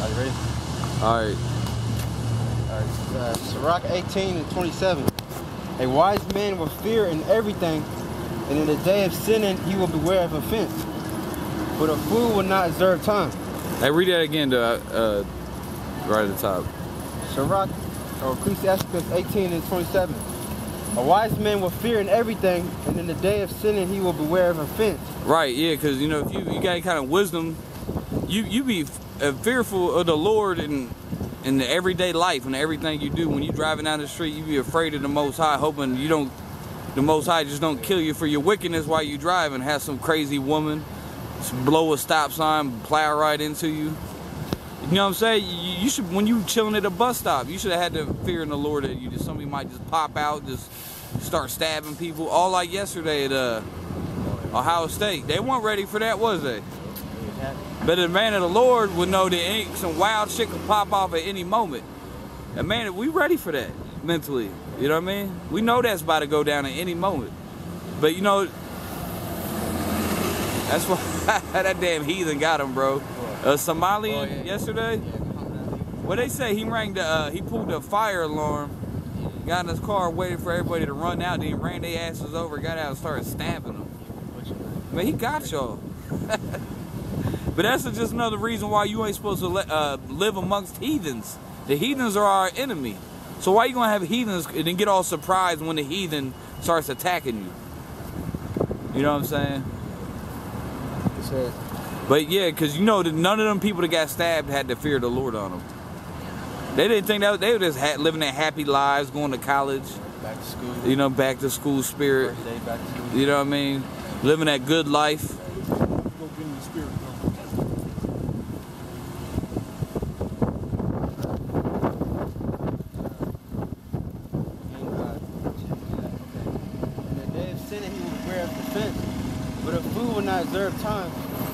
Are you ready? Alright. Alright. Sirach 18:27. A wise man will fear in everything, and in the day of sinning he will beware of offense. But a fool will not observe time. Hey, read that again, right at the top. Sirach, or Ecclesiastes 18:27. A wise man will fear in everything, and in the day of sinning he will beware of offense. Right, yeah, because you know, if you got kind of wisdom, you be fearful of the Lord in the everyday life and everything you do. When you driving down the street, you be afraid of the Most High, hoping the Most High just don't kill you for your wickedness while you driving. Have some crazy woman blow a stop sign, plow right into you. You know what I'm saying? You should, when you chilling at a bus stop, you should have had the fear in the Lord that somebody might just pop out, just start stabbing people. All like yesterday at Ohio State. They weren't ready for that, was they? But the man of the Lord would know that some wild shit could pop off at any moment. And man, we ready for that mentally. You know what I mean? We know that's about to go down at any moment. But you know, that's why that damn heathen got him, bro. Somalian yesterday. What they say, he pulled the fire alarm, got in his car, waited for everybody to run out, then he ran their asses over, got out and started stabbing them. Man, he got y'all. But that's just another reason why you ain't supposed to live amongst heathens. The heathens are our enemy. So why you gonna have heathens and then get all surprised when the heathen starts attacking you? You know what I'm saying? But yeah, because you know that none of them people that got stabbed had the fear of the Lord on them. They didn't think that they were just living their happy lives, going to college, back to school. You know, back to school spirit. First day back to school. You know what I mean? Living that good life. Go get in the spirit. In the day of sinning he will beware of offense, but a fool will not observe time.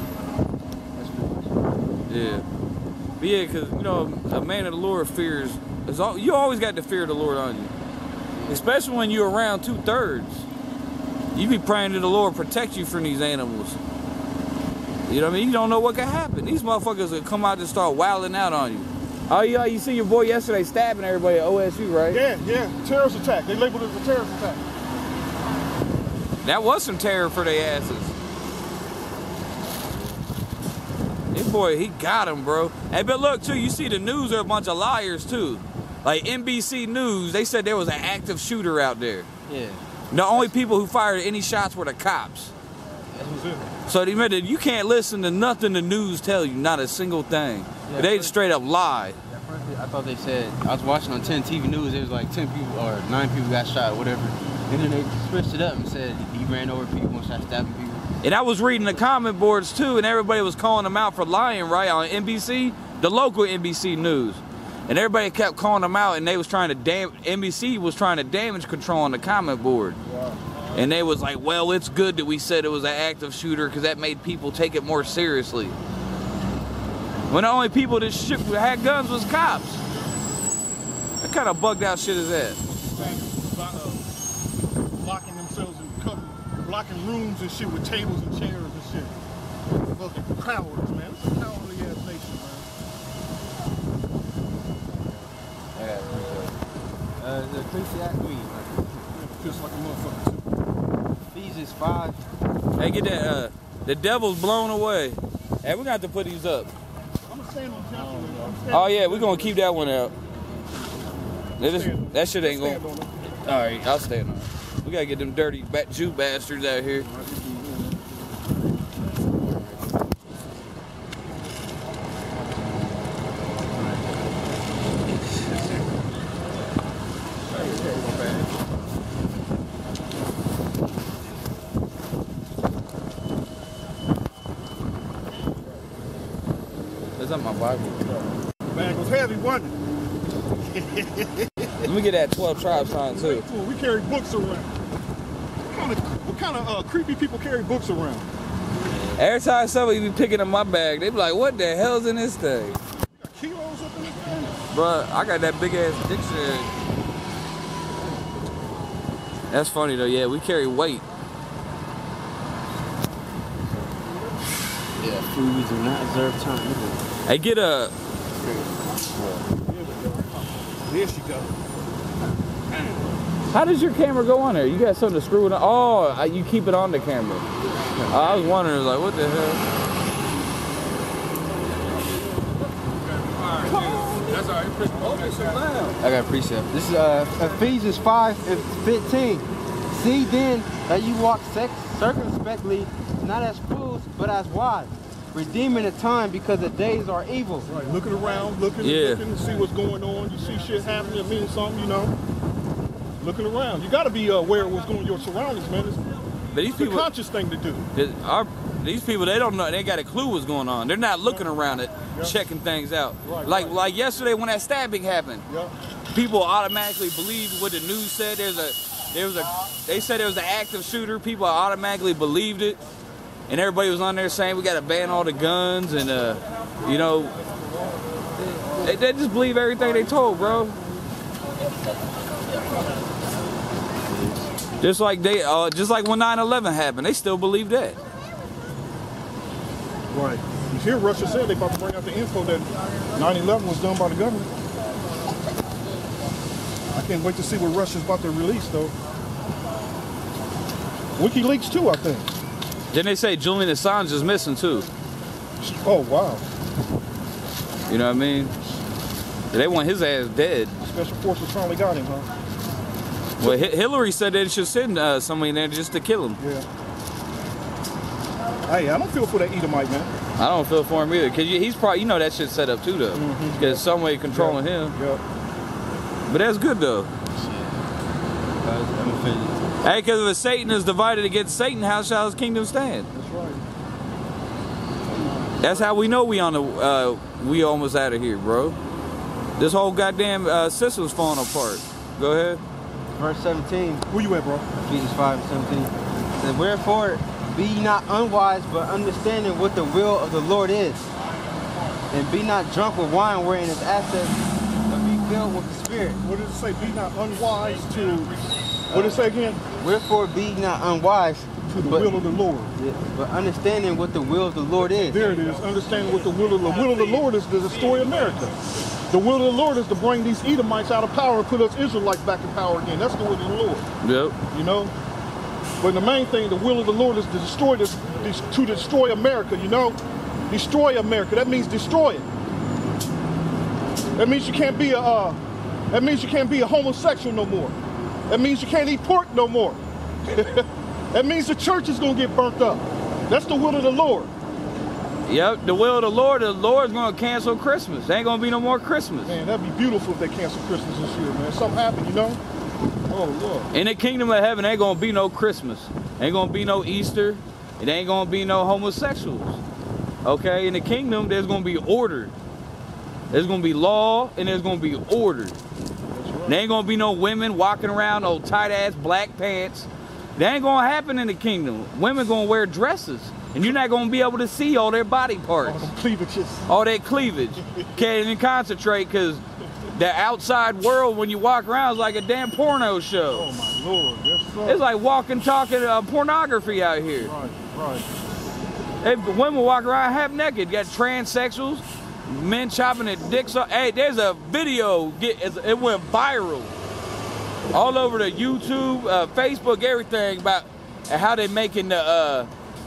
Yeah. But yeah, because, you know, a man of the Lord fears, you always got the fear of the Lord on you. Especially when you're around 2/3. You be praying to the Lord protect you from these animals. You know what I mean? You don't know what could happen. These motherfuckers will come out and start wilding out on you. Oh, you see your boy yesterday stabbing everybody at OSU, right? Yeah. Terrorist attack. They labeled it as a terrorist attack. That was some terror for their asses. Boy, he got him, bro. Hey, but look, too, you see the news are a bunch of liars, too. Like NBC News, they said there was an active shooter out there. Yeah. The only people who fired any shots were the cops. So they admitted you can't listen to nothing the news tell you, not a single thing. Yeah, they straight up lie. I thought they said, I was watching on 10 TV News, it was like 10 people or 9 people got shot or whatever. And then they switched it up and said he ran over people and started stabbing people. And I was reading the comment boards too, and everybody was calling them out for lying, right, on NBC, the local NBC News. And everybody kept calling them out, and they was trying to NBC was trying to damage control on the comment board. Wow. And they was like, well, it's good that we said it was an active shooter because that made people take it more seriously. When the only people that had guns was cops. What kind of bugged out shit is that? Locking themselves in blocking rooms and shit with tables and chairs and shit. Fucking cowards, man. It's a cowardly ass nation, man. The Ecclesiastes, Feels like a motherfucker too. Ephesians 5. Hey, get that, the devil's blown away. Hey, we're gonna have to put these up. I'm gonna stand on top of it. Oh yeah, we're gonna keep that one out. That shit ain't going. Alright, I'll stand on it. We gotta get them dirty Jew bastards out here. That's not my Bible. Bag was heavy, wasn't it? Let me get that 12 tribe sign too. We carry books around. What kind of creepy people carry books around? Every time somebody be picking up my bag, they be like, what the hell's in this thing? You got kilos up in this thing? Bruh, I got that big ass dictionary. That's funny though, yeah, we carry weight. Yeah, fools do not observe time. Hey, get There she go. How does your camera go on there? You got something to screw it on? Oh, you keep it on the camera. I was wondering, like, what the hell? That's all right. I got a precept. This is Ephesians 5:15. See then that you walk circumspectly, not as fools, but as wise, redeeming the time because the days are evil. Right, looking around, looking to see what's going on. You see shit happening, it means something, you know. Looking around. You got to be aware of what's going on in your surroundings, man. But these people, a conscious thing to do. These people, they don't know. They got a clue what's going on. They're not looking around it, checking things out. Right, like yesterday when that stabbing happened. Yep. People automatically believed what the news said. They said there was an active shooter. People automatically believed it, and everybody was on there saying we got to ban all the guns, and you know, they just believe everything they told, bro. Just like when 9/11 happened, they still believe that. Right. You hear Russia said they about to bring out the info that 9/11 was done by the government. I can't wait to see what Russia's about to release, though. WikiLeaks too, I think. Then they say Julian Assange is missing too. Oh wow. You know what I mean? They want his ass dead. Special forces finally got him, huh? Well, Hillary said they should send somebody in there just to kill him. Yeah. Hey, I don't feel for that Edomite, man. I don't feel for him either, because he's probably, you know, that shit's set up too, though. Because some way controlling him. Yep. But that's good, though. Hey, because if Satan is divided against Satan, how shall his kingdom stand? That's right. That's how we know we almost out of here, bro. This whole goddamn system's falling apart. Go ahead. Verse 17. Where you at, bro? Ephesians 5:17. It says, wherefore be ye not unwise, but understanding what the will of the Lord is. And be not drunk with wine wherein is excess, but be filled with the Spirit. What does it say? Be not unwise to... What did it say again? Wherefore be ye not unwise to the will of the Lord. Yeah, but understanding what the will of the Lord is. There it is. Understanding what the will of the Lord is to destroy America. The will of the Lord is to bring these Edomites out of power and put us Israelites back in power again. That's the will of the Lord. Yep. You know? But the main thing, the will of the Lord is to destroy destroy America, you know? Destroy America. That means destroy it. That means you can't be a homosexual no more. That means you can't eat pork no more. That means the church is gonna get burnt up. That's the will of the Lord. Yep, the will of the Lord's gonna cancel Christmas. There ain't gonna be no more Christmas. Man, that'd be beautiful if they cancel Christmas this year, man. Something happened, you know? Oh, Lord. In the kingdom of heaven, ain't gonna be no Christmas. Ain't gonna be no Easter. It ain't gonna be no homosexuals. Okay, in the kingdom, there's gonna be order. There's gonna be law, and there's gonna be order. That's right. There ain't gonna be no women walking around old tight-ass black pants. That ain't gonna happen in the kingdom. Women gonna wear dresses, and you're not gonna be able to see all their body parts. All them cleavages. All that cleavage. Can't even concentrate, because the outside world, when you walk around, is like a damn porno show. Oh, my Lord. Yes, sir. It's like walking, talking pornography out here. Right, right. Hey, women walk around half naked. You got transsexuals, men chopping their dicks off. Hey, there's a video, it went viral all over the YouTube, Facebook, everything, about how they're making the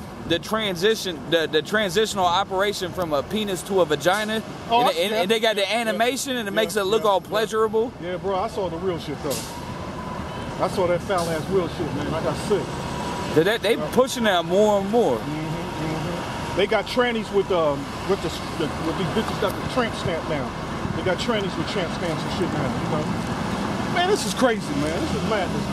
transitional operation from a penis to a vagina. Oh, and they got the animation, and it makes it look all pleasurable. Yeah, bro, I saw the real shit, though. I saw that foul-ass real shit, man. I got sick. They pushing that more and more. They got trannies with these bitches got the tramp stamp now. They got trannies with tramp stamps and shit now, you know? Man, this is crazy, man. This is madness,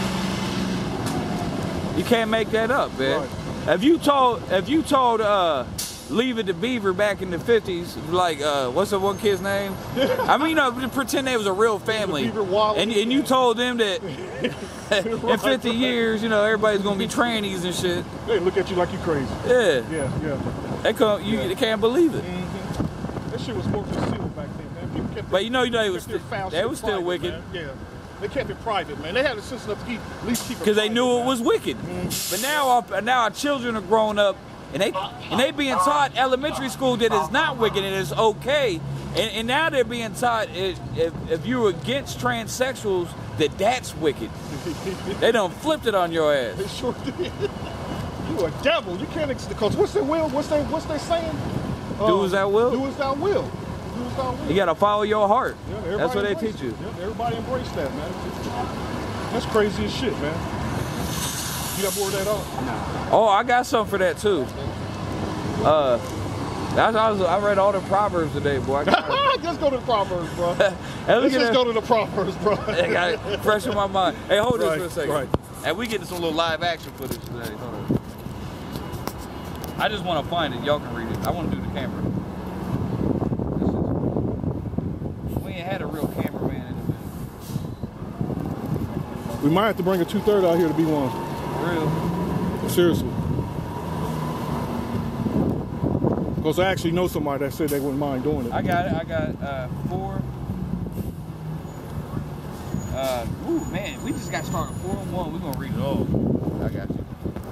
man. You can't make that up, man. Right. If you told Leave It to Beaver back in the 50s, like what's the one kid's name? I mean, you know, pretend they was a real family, and you told them that in 50 years, you know, everybody's gonna be trannies and shit. They look at you like you crazy. Yeah. Yeah. They can't believe it. That shit was more concealed back then, man. People kept But you know, they was private, still wicked. Man. Yeah. They kept it private, man. They had a sense enough to at least keep it because they private, knew man. it was wicked. But now our children are growing up, and they being taught elementary school that it's not wicked and it's okay, and now they're being taught if you're against transsexuals that's wicked. They done flipped it on your ass. They sure did. You a devil. You can't because what's their will? What's they saying? Do as thou will. Do as thou will. Do as thou will. You gotta follow your heart. Yeah, that's what they teach you. Yeah, everybody embrace that, man. That's crazy as shit, man. You got more of that on? Nah. Oh, I got something for that too. I read all the Proverbs today, boy. Let's go to the Proverbs, bro. Let's just go to the Proverbs, bro. I got it fresh in my mind. Hey, hold this for a second. Right. And we getting some little live action footage today. Hold on. I just want to find it. Y'all can read it. I want to do the camera. We ain't had a real cameraman in a minute. We might have to bring a 2/3 out here to be one. For real? Seriously. Because I actually know somebody that said they wouldn't mind doing it. I got it. I got 4. Ooh, man, we just got started 4-on-1. We're going to read it all. I got you.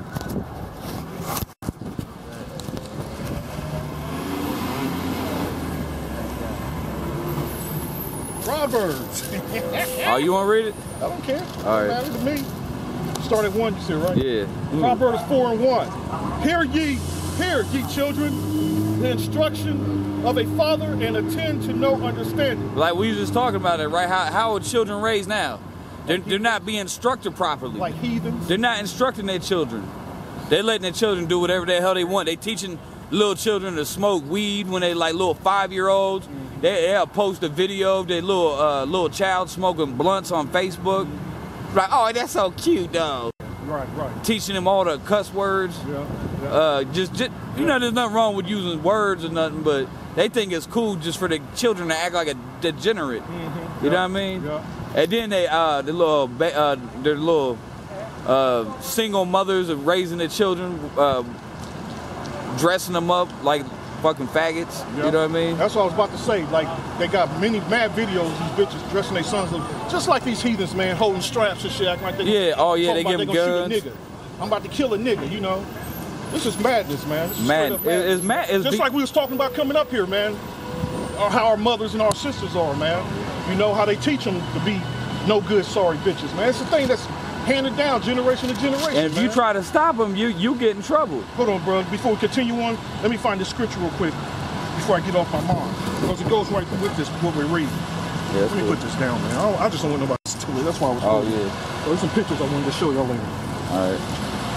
Proverbs. Oh, you want to read it? I don't care. All right. It matters to me. Start at 1, you said, right? Yeah. Proverbs 4:1. Hear ye children, the instruction of a father, and attend to no understanding. Like we was just talking about it, right? How are children raised now? They're not being instructed properly. Like heathens. They're not instructing their children. They're letting their children do whatever the hell they want. They teaching little children to smoke weed when they like little 5-year-olds. They'll post a video of their little child smoking blunts on Facebook. Like, oh, that's so cute, though. Right. Teaching them all the cuss words. Yeah. Just you know, there's nothing wrong with using words or nothing, but they think it's cool just for the children to act like a degenerate. You know what I mean? Yeah. And then they, their little single mothers of raising their children, dressing them up like fucking faggots. Yeah. You know what I mean? That's what I was about to say. Like, they got mad videos, these bitches dressing their sons up, just like these heathens, man, holding straps and shit, acting like they they give them guns. Shoot a nigga. I'm about to kill a nigga, you know? This is madness, man. This is Man, it's mad. Just like we was talking about coming up here, man. Or how our mothers and our sisters are, man. You know, how they teach them to be no good, sorry bitches, man. It's the thing that's handed down generation to generation. And if you try to stop them, you get in trouble. Hold on, bro. Before we continue on, let me find this scripture real quick before I get off my mind. Because it goes right with this, what we're reading. Yeah, let me put this down, man. I just don't want nobody to steal it. That's why I was doing it. So there's some pictures I wanted to show y'all later. All right.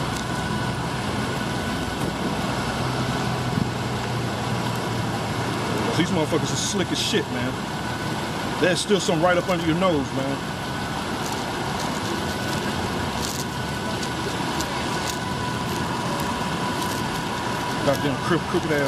These motherfuckers are slick as shit, man. There's still some right up under your nose, man. Goddamn crooked ass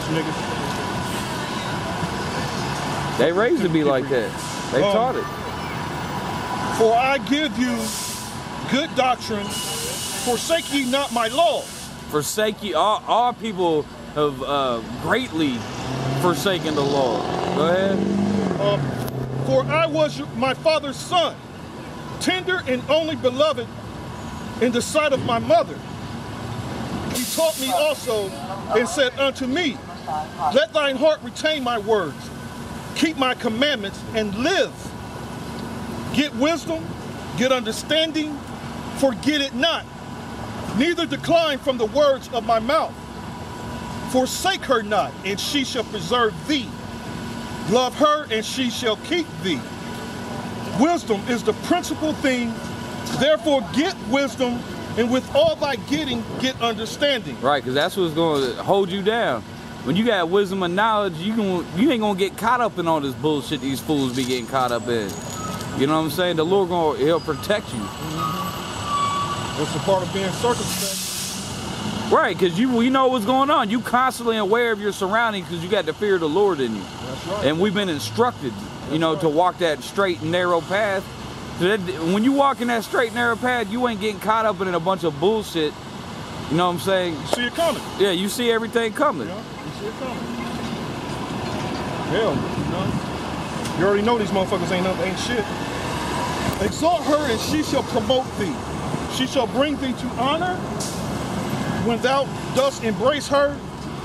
niggas. They raised to be like that. They taught it. For I give you good doctrine, forsake ye not my law. Forsake ye, all people have greatly forsaken the law. Go ahead. For I was my father's son, tender and only beloved in the sight of my mother. He taught me also and said unto me, let thine heart retain my words, keep my commandments, and live. Get wisdom, get understanding, forget it not. Neither decline from the words of my mouth. Forsake her not, and she shall preserve thee. Love her, and she shall keep thee. Wisdom is the principal thing. Therefore get wisdom, and with all thy getting, get understanding. Right, because that's what's going to hold you down. When you got wisdom and knowledge, you ain't going to get caught up in all this bullshit these fools be getting caught up in. You know what I'm saying? The Lord he'll protect you. It's a part of being circumspect. Right, because you know what's going on. You constantly aware of your surroundings because you got the fear of the Lord in you. That's right. And we've been instructed, to walk that straight and narrow path. So that, when you walk in that straight and narrow path, you ain't getting caught up in a bunch of bullshit. You know what I'm saying? You see it coming. Yeah, you see everything coming. Yeah, you see it coming. Hell, you know. You already know these motherfuckers ain't shit. Exalt her, and she shall promote thee. She shall bring thee to honor. When thou dost embrace her,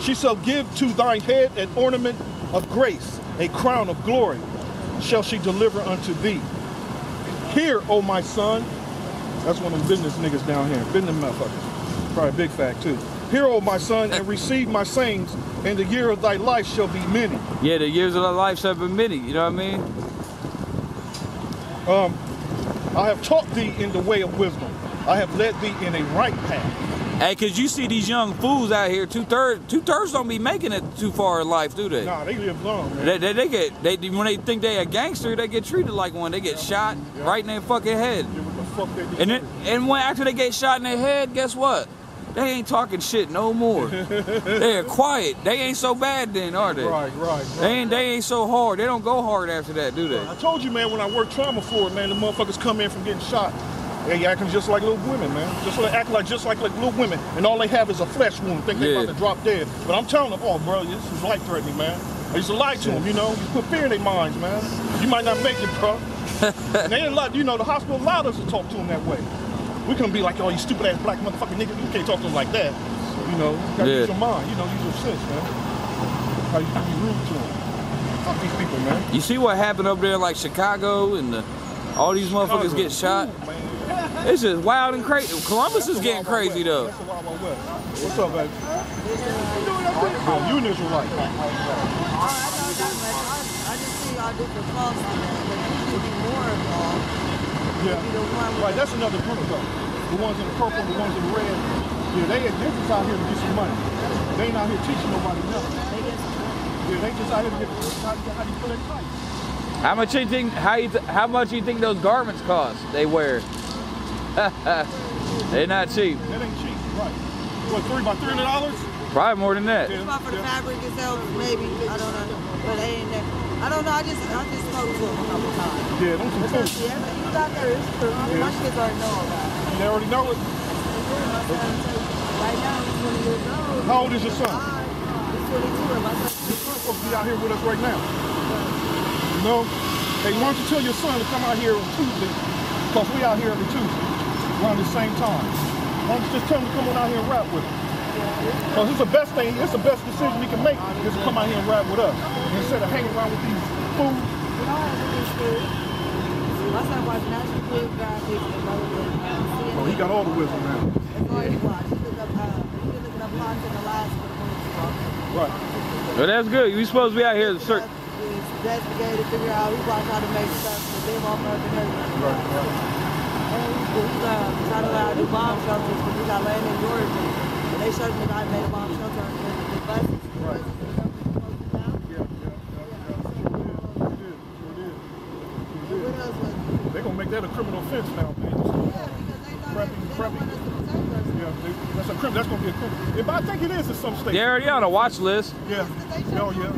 She shall give to thine head an ornament of grace, a crown of glory shall she deliver unto thee. Hear, O my son. That's one of them business niggas down here. Business motherfuckers. Probably a big fact too. Hear, O my son, and receive my sayings, and the year of thy life shall be many. Yeah, the years of thy life shall be many. You know what I mean? I have taught thee in the way of wisdom. I have led thee in a right path. Hey, cause you see these young fools out here, two-thirds don't be making it too far in life, do they? Nah, they live long, man. When they think they a gangster, they get treated like one. They get shot right in their fucking head. Yeah, what the fuck they do? And when after they get shot in their head, guess what? They ain't talking shit no more. They're quiet. They ain't so bad then, are they? Right. They ain't so hard. They don't go hard after that, do they? I told you, man, when I worked trauma for it, man, the motherfuckers come in from getting shot. They acting just like little women, man. Just like little women, and all they have is a flesh wound. Think they about to drop dead. But I'm telling them, oh, bro, this is life-threatening, man. I used to lie to them, you know. You put fear in their minds, man. You might not make it, bro. And they didn't like, you know, the hospital allowed us to talk to them that way. We couldn't be like, oh, you stupid-ass black motherfucking nigga. You can't talk to them like that. You know, you gotta use your mind. You know, use your sense, man. How you can be rude to them. Fuck these people, man. You see what happened up there, like Chicago, and all these motherfuckers get shot? Ooh, It's just wild and crazy. Columbus is getting crazy, though. That's the Wild Wild West. What's up, baby? You an Israelite. I just see all different faults in that, but you should be more involved. Yeah. Right, that's another group, though. The ones in the purple, the ones in the red. Yeah, they're just out here to get some money. They ain't out here teaching nobody nothing. Yeah, they just out here to get how you pull their tight. How much you think? How much you think those garments cost? They wear. They're not cheap. That ain't cheap, right? What, about $300? Probably more than that. It's not for the fabric itself, maybe. I don't know, but they ain't there. I don't know. I just spoke to them a couple times. Yeah, them some food. Yeah, but he was out there. It's true. My kids already know about it. They already know it. Right now, he's 20 years old. How old is your son? He's 22. And my son's Your son's supposed to be out here with us right now. You know? Hey, why don't you tell your son to come out here on Tuesday? Because we out here every Tuesday around the same time. Why don't you just tell him to come on out here and rap with us? Because it's the best thing, it's the best decision he can make is to come out here and rap with us. Instead of hanging around with these fools. My son watched National Geographic and CNN. Oh, he got all the wisdom now. That's all he watched. He looked up Fox in Alaska. Right. Well, that's good. We supposed to be out here to search. Investigate to figure out, he watched how to make stuff to live off of and everything. Right. And he's trying to learn how to do bomb shelters because we got land in Georgia. And they showed me how to make a bomb shelter and the buses. Right. What else was it? They're going to make that a criminal offense now, man. Yeah, because they know they don't want us to protect us. Yeah, that's a criminal. That's going to be a criminal. If I think it is in some states. They're already on a watch list. Yeah. Oh, yeah.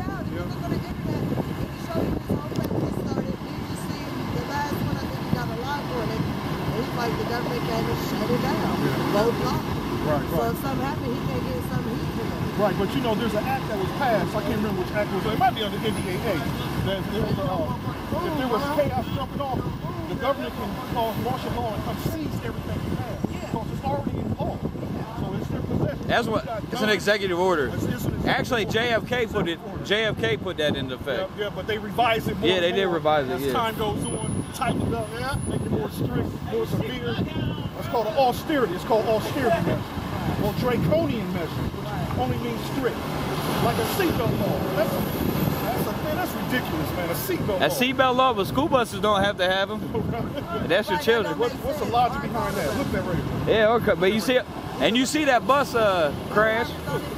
Like the government came and shut it down. Both blocked. Right. So if something happened, he can't get some heat from it. Right, but you know, there's an act that was passed. I can't remember which act it was. It might be under NDAA. That if there was chaos jumping off, the government can cause martial law and come seize everything you have. Because it's already in law. So it's their possession. That's what. It's an executive order. Actually, JFK put it. JFK put that into effect. Yeah, but they revised it more. Yeah, they did revise it. As time goes on, tighten it up. Yeah, make it more strict, more severe. It's called an austerity. It's called austerity measure or draconian measure, which only means strict, like a seatbelt law. That's ridiculous, man. A seatbelt law. A seatbelt law, but school buses don't have to have them. And that's your children. What's the logic behind that? Look at that right there. Yeah, okay, but you see that bus crash.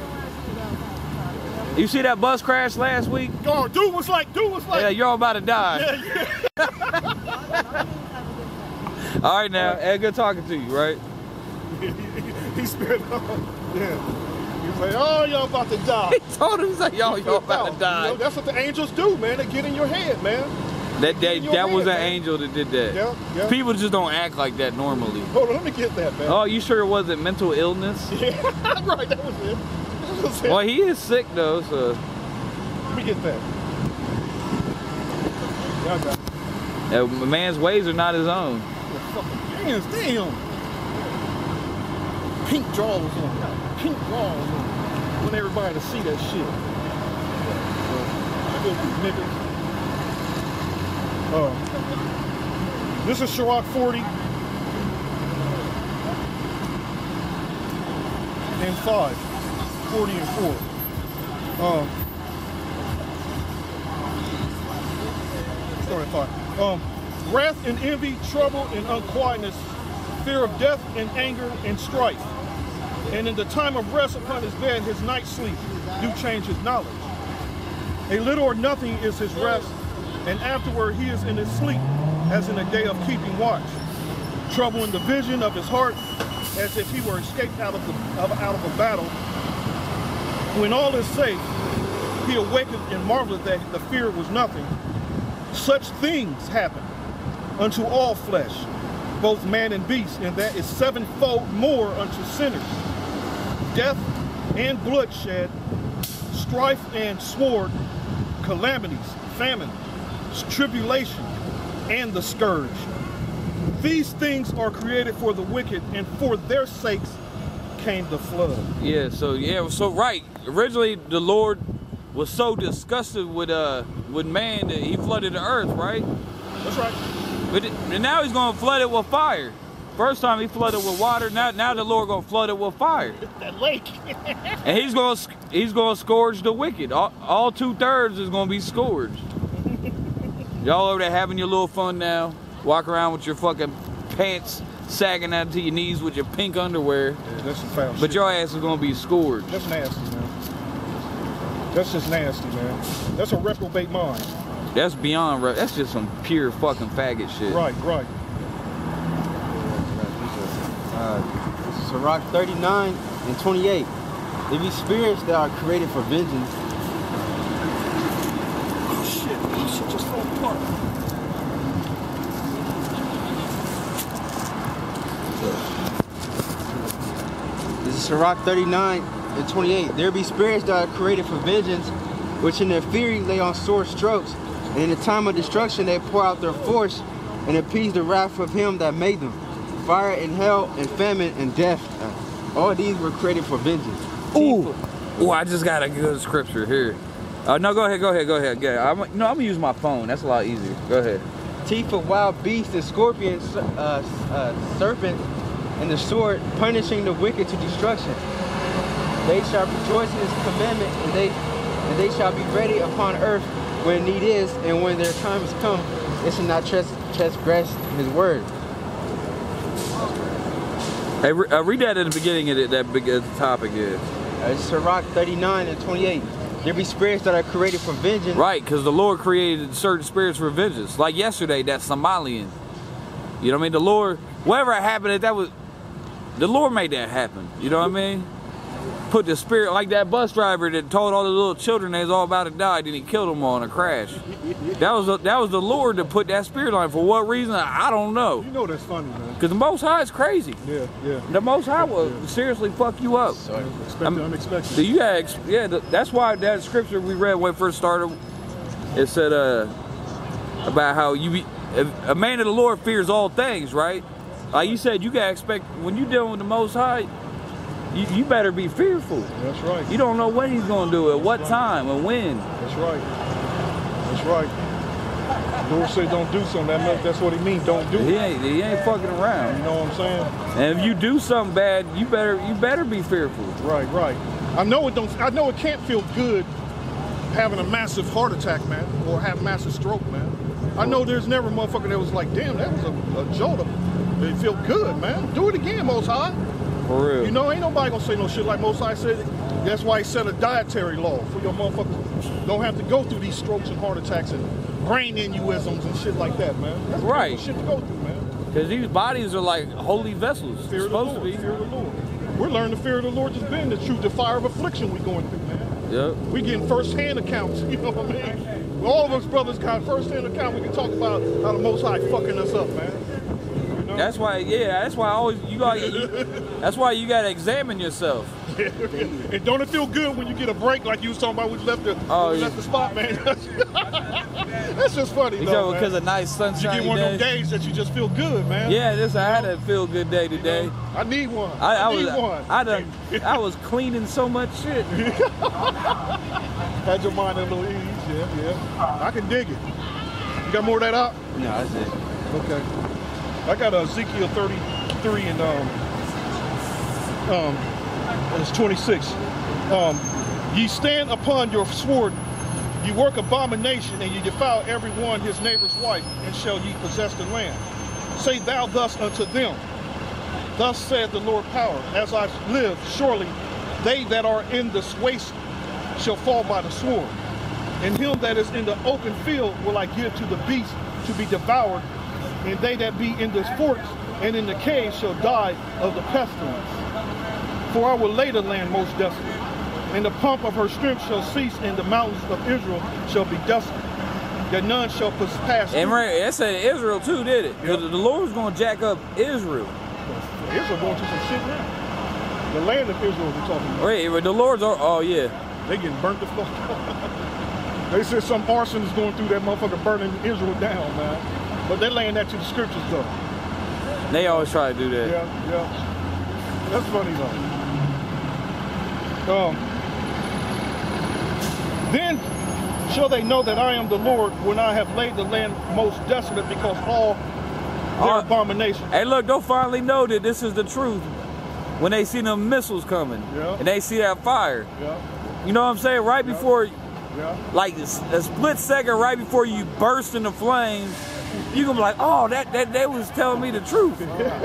You see that bus crash last week? Oh, dude was like. Yeah, you're all about to die. Yeah. All right, now, Ed, good talking to you, right? He spit on. Yeah. He's like, oh, y'all about to die. He told him, he's like, y'all about to die. You know, that's what the angels do, man. They get in your head, man. That was an angel that did that. Yeah. People just don't act like that normally. Hold on, let me get that, man. Oh, you sure it wasn't mental illness? Yeah, right, that was it. Well, he is sick, though, so. Let me get that. Yeah, I got it. A man's ways are not his own. Hands, damn. Pink drawers on. Pink drawers on. I want everybody to see that shit. I go through niggas. This is Sirach 40 and 5. 40 and 4. Start at 5. Wrath and envy, trouble and unquietness, fear of death and anger and strife. And in the time of rest upon his bed, his night sleep do change his knowledge. A little or nothing is his rest, and afterward he is in his sleep, as in a day of keeping watch. Trouble in the vision of his heart, as if he were escaped out of a battle. When all is safe, he awaketh and marveleth that the fear was nothing. Such things happen unto all flesh, both man and beast, and that is sevenfold more unto sinners. Death and bloodshed, strife and sword, calamities, famine, tribulation, and the scourge. These things are created for the wicked, and for their sakes came the flood. Yeah, so right. Originally, the Lord was so disgusted with man that he flooded the earth, right? That's right. And now he's going to flood it with fire. First time he flooded with water. Now the Lord going to flood it with fire. That lake. And he's going to scourge the wicked. All 2/3 is going to be scourged. Y'all over there having your little fun now. Walk around with your fucking pants sagging out to your knees with your pink underwear. Yeah, that's some foul shit. But your ass is going to be scourged. That's nasty, man. That's just nasty, man. That's a reprobate mind. That's beyond, that's just some pure fucking faggot shit. Right. This is Sirach 39 and 28. There be spirits that are created for vengeance. Oh shit just fell apart. This is Sirach 39 and 28. There be spirits that are created for vengeance, which in their fury lay on sore strokes, and in the time of destruction they pour out their force and appease the wrath of him that made them. Fire and hell and famine and death, all these were created for vengeance. Ooh, I just got a good scripture here. No, go ahead. Yeah, I'm gonna use my phone. That's a lot easier. Go ahead. Teeth of wild beasts and scorpions, serpents, and the sword, punishing the wicked to destruction. They shall rejoice in his commandment, and they shall be ready upon earth when need is, and when their time is come, they shall not transgress his word. Hey, read that at the beginning of that big topic is. It's Sirach 39 and 28. There be spirits that are created for vengeance. Right, because the Lord created certain spirits for vengeance. Like yesterday, that Somalian. You know what I mean? The Lord, whatever happened, the Lord made that happen. You know what I mean? Put the spirit, like that bus driver that told all the little children they was all about to die, then he killed them all in a crash. That was the Lord that put that spirit on him. For what reason? I don't know. You know that's funny, man. Because the Most High is crazy. Yeah. The Most High will seriously fuck you up. Unexpected. So that's why that scripture we read when it first started, it said about how a man of the Lord fears all things, right? Like you said, you gotta expect when you're dealing with the Most High, you better be fearful. That's right. You don't know when he's gonna do it, what time, and when. That's right. The Lord said don't do something. That's what he means. Don't do it. He ain't fucking around. You know what I'm saying? And if you do something bad, you better be fearful. Right. I know it can't feel good having a massive heart attack, man, or have massive stroke, man. I know there's never a motherfucker that was like, damn, that was a jolt. It feel good, man. Do it again, Most High. For real. You know, ain't nobody gonna say no shit like Most High said. That's why he set a dietary law for your motherfuckers. Don't have to go through these strokes and heart attacks and brain aneurysms and shit like that, man. That's right. Shit to go through, man. Because these bodies are like holy vessels. Fear of the Lord. Fear of the Lord. We're learning the fear of the Lord just being the truth, the fire of affliction we going through, man. Yep. We getting first-hand accounts, you know what I mean? All of us brothers got first-hand account. We can talk about how the Most High fucking us up, man. You know? That's why, that's why you gotta examine yourself. And don't it feel good when you get a break like you was talking about when you left the, left the spot, man? That's just funny, though, because of nice sunshine. You get one of those days that you just feel good, man. Yeah, I had a feel good day today. You know, I need one. I need one. I was cleaning so much shit. Had your mind a little ease, yeah. I can dig it. You got more of that up? No, that's it. Okay. I got Ezekiel 33 and it's 26. Ye stand upon your sword, ye work abomination, and ye defile every one his neighbor's wife, and shall ye possess the land. Say thou thus unto them, thus saith the Lord power, as I live, surely they that are in this waste shall fall by the sword. And him that is in the open field will I give to the beast to be devoured, and they that be in the forts and in the caves shall die of the pestilence. For I will lay the land most desolate, and the pomp of her strength shall cease, and the mountains of Israel shall be desolate, that none shall pass through. And that said Israel too, did it? Because the Lord's going to jack up Israel. Israel going through some shit now. The land of Israel we're talking about. Wait, the Lord's, oh yeah. They getting burnt the fuck up. They said some arson is going through that motherfucker burning Israel down, man. But they laying that to the scriptures, though. They always try to do that. Yeah. That's funny, though. Then shall they know that I am the Lord when I have laid the land most desolate, because all their abominations. Hey, look, they'll finally know that this is the truth when they see them missiles coming and they see that fire. You know what I'm saying? Right before, like a split second right before you burst into flames, you gonna be like, oh, that was telling me the truth.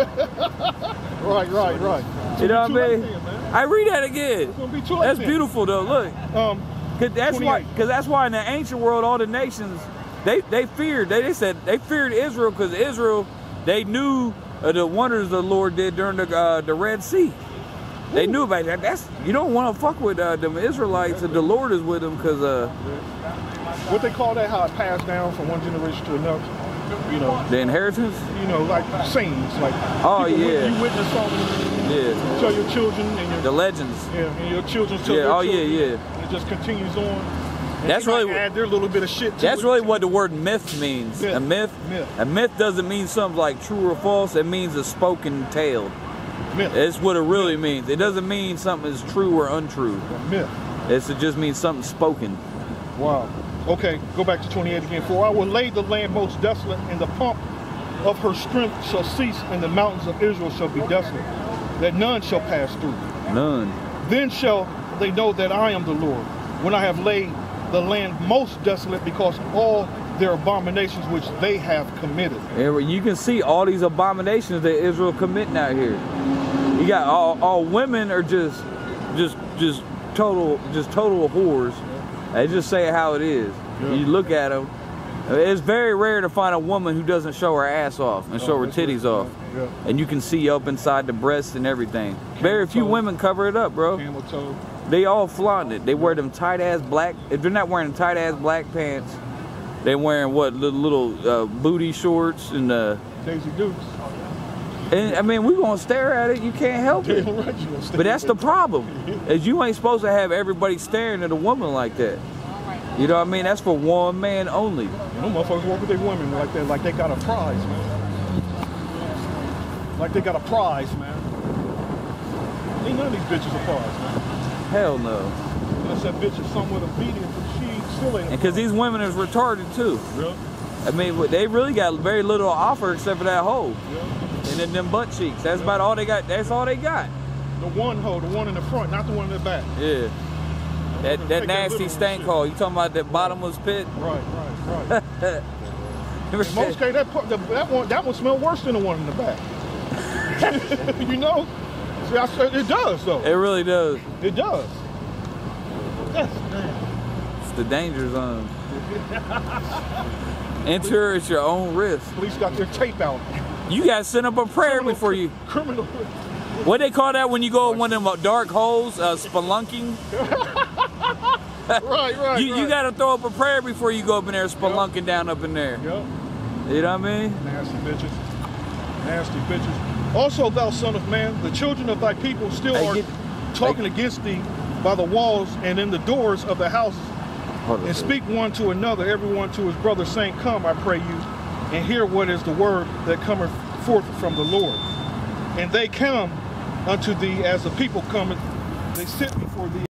Right. You know what I mean? I read that again. It's gonna be too late. That's beautiful though. Look, because that's why in the ancient world, all the nations they feared. They said they feared Israel because Israel, they knew the wonders the Lord did during the Red Sea. They knew about that. You don't want to fuck with them Israelites, and the Lord is with them because what they call that, how it passed down from one generation to another. You know, the inheritance. You know, like sayings, like you witness something. Yeah. Tell your children and the legends. Yeah, and your children tell their children. And it just continues on. And that's really add their little bit of shit to that's really what the word myth means. A myth doesn't mean something like true or false. It means a spoken tale. Myth. It's what it really means. It doesn't mean something is true or untrue. Myth. It just means something spoken. Wow. Okay, go back to 28 again. For I will lay the land most desolate, and the pomp of her strength shall cease, and the mountains of Israel shall be desolate, that none shall pass through. None. Then shall they know that I am the Lord, when I have laid the land most desolate, because all their abominations which they have committed. And you can see all these abominations that Israel committing out here. You got all women are just total whores. They just say how it is. You look at them. It's very rare to find a woman who doesn't show her ass off and show her titties off. And you can see up inside the breasts and everything. Very few women cover it up, bro. Camel toe. They all flaunt it. They wear them tight ass black. If they're not wearing tight ass black pants, they're wearing what little booty shorts and Daisy Dukes. And I mean, we're gonna stare at it. You can't help it. But that's the problem. Is you ain't supposed to have everybody staring at a woman like that. You know what I mean? That's for one man only. You know, motherfuckers walk with their women like that, like they got a prize, man. Like they got a prize, man. Ain't none of these bitches a prize, man. Hell no. Unless that bitch is somewhat obedient, but she still ain't a prize. Because these women is retarded too. Yeah. I mean, they really got very little to offer except for that hole. Yeah. And then them butt cheeks. That's about all they got. That's all they got. The one hole, the one in the front, not the one in the back. Yeah. That nasty stank hole. You talking about that bottomless pit? Right. In most cases, that one smell worse than the one in the back. You know? See, I said it does though. It really does. It does. That's It's the danger zone. Enter at your own risk. Police got their tape out. You gotta set up a prayer before you. Criminal. What they call that when you go in one of them dark holes? Spelunking. Right. You gotta throw up a prayer before you go up in there spelunking down up in there. Yep. You know what I mean? Nasty bitches. Also, thou son of man, the children of thy people still are talking against thee by the walls and in the doors of the houses, and speak one to another, everyone to his brother, saying, Come, I pray you, and hear what is the word that cometh forth from the Lord. And they come unto thee as the people cometh, they sit before thee.